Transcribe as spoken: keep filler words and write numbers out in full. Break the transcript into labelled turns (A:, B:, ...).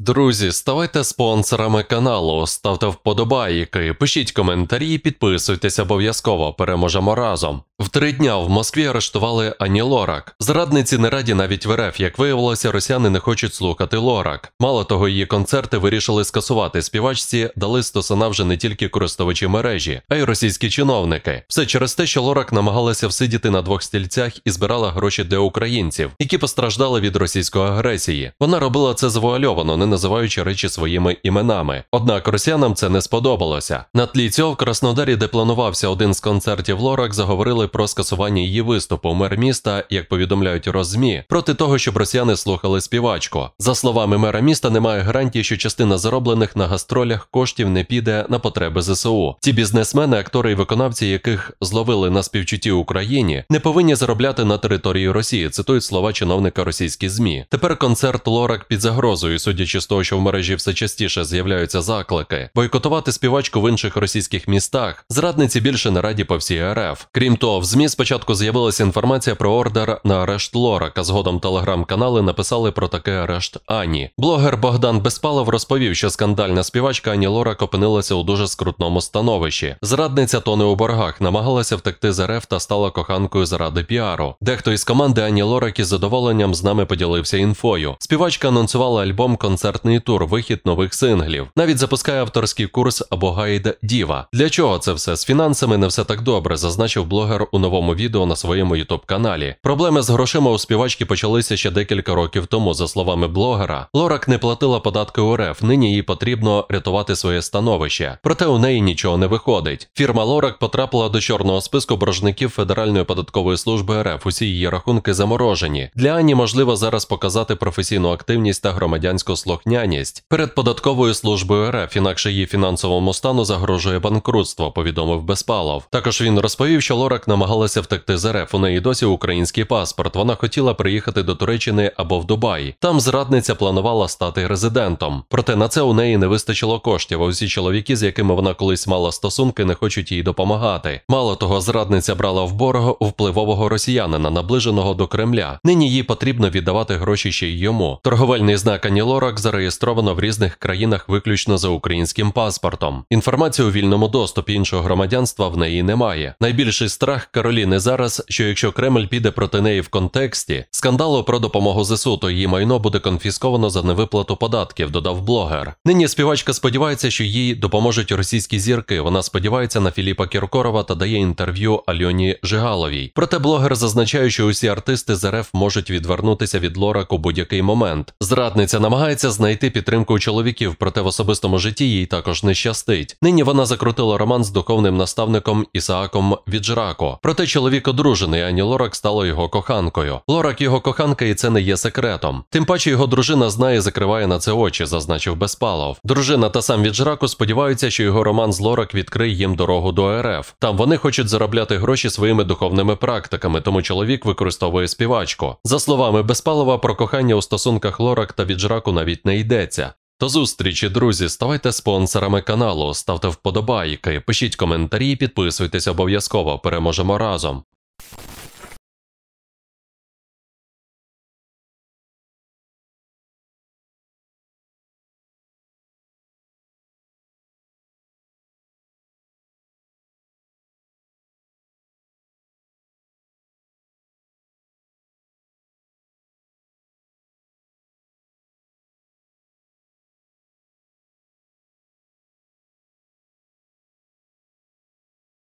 A: Друзі, ставайте спонсорами каналу, ставте вподобайки, пишіть коментарі, підписуйтесь обов'язково, переможемо разом. В три дня в Москві арештували Ані Лорак. Зрадниці не раді навіть в РФ, як виявилося, росіяни не хочуть слухати Лорак. Мало того, її концерти вирішили скасувати. Співачці дали стосуна вже не тільки користувачі мережі, а й російські чиновники. Все через те, що Лорак намагалася всидіти на двох стільцях і збирала гроші для українців, які постраждали від російської агресії. Вона робила це завуальовано, не називаючи речі своїми іменами. Однак росіянам це не сподобалося. На тлі цього в Краснодарі, де планувався один з концертів Лорак, заговорили про скасування її виступу. Мер міста, як повідомляють Розмі, проти того, щоб росіяни слухали співачку. За словами мера міста, немає гарантії, що частина зароблених на гастролях коштів не піде на потреби ЗСУ. Ті бізнесмени, актори і виконавці, яких зловили на співчутті Україні, не повинні заробляти на території Росії, цитують слова чиновника російські ЗМІ. Тепер концерт Лорак під загрозою, судячи з того, що в мережі все частіше з'являються заклики бойкотувати співачку в інших російських містах, зрадниці більше не раді по всій РФ. Крім того, в ЗМІ спочатку з'явилася інформація про ордер на арешт Лорак, а згодом телеграм-канали написали про такий арешт Ані. Блогер Богдан Безпалов розповів, що скандальна співачка Ані Лорак опинилася у дуже скрутному становищі. Зрадниця тоне у боргах, намагалася втекти з РФ та стала коханкою заради піару. Дехто із команди Ані Лорак із задоволенням з нами поділився інфою. Співачка анонсувала альбом, концертний тур, вихід нових синглів. Навіть запускає авторський курс або гайд Діва. Для чого це все? З фінансами не все так добре, зазначив блогер у новому відео на своєму ютуб-каналі. Проблеми з грошима у співачки почалися ще декілька років тому. За словами блогера, Лорак не платила податки у РФ, нині їй потрібно рятувати своє становище. Проте у неї нічого не виходить. Фірма Лорак потрапила до чорного списку боржників Федеральної податкової служби РФ. Усі її рахунки заморожені. Для Ані можливо зараз показати професійну активність та громадянську слухняність перед податковою службою РФ, інакше її фінансовому стану загрожує банкрутство, повідомив Безпалов. Також він розповів, що Лорак намагалася втекти з РФ, у неї досі український паспорт, вона хотіла приїхати до Туреччини або в Дубай. Там зрадниця планувала стати резидентом. Проте на це у неї не вистачило коштів, а усі чоловіки, з якими вона колись мала стосунки, не хочуть їй допомагати. Мало того, зрадниця брала в борг у впливового росіянина, наближеного до Кремля. Нині їй потрібно віддавати гроші ще й йому. Торговельний знак Ані Лорак зареєстровано в різних країнах виключно за українським паспортом. Інформації у вільному доступі, іншого громадянства в неї немає. Найбільший страх Кароліни зараз, що якщо Кремль піде проти неї в контексті скандалу про допомогу ЗСУ, то її майно буде конфісковано за невиплату податків, додав блогер. Нині співачка сподівається, що їй допоможуть російські зірки. Вона сподівається на Філіпа Кіркорова та дає інтерв'ю Альоні Жигаловій. Проте блогер зазначає, що усі артисти з РФ можуть відвернутися від Лорак у будь-який момент. Зрадниця намагається знайти підтримку у чоловіків, проте в особистому житті їй також не щастить. Нині вона закрутила роман з духовним наставником Ісааком Віджрако. Проте чоловік одружений, Ані Лорак стала його коханкою. Лорак його коханка, і це не є секретом. Тим паче його дружина знає і закриває на це очі, зазначив Безпалов. Дружина та сам Віджрако сподіваються, що його роман з Лорак відкриє їм дорогу до РФ. Там вони хочуть заробляти гроші своїми духовними практиками, тому чоловік використовує співачку. За словами Безпалова, про кохання у стосунках Лорак та Віджрако навіть не йдеться. До зустрічі, друзі, ставайте спонсорами каналу, ставте вподобайки, пишіть коментарі, підписуйтесь обов'язково, переможемо разом.